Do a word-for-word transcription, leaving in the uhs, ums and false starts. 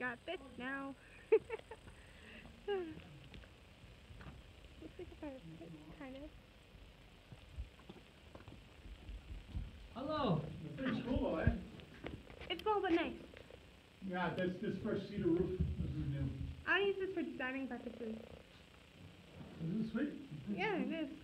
got this now. Looks like a fire pit, kind of. Hello. Pretty cool though, eh? It's small but nice. Yeah, this this fresh cedar roof. This is new. I'll use this for designing purposes. This is sweet. Yeah, it is.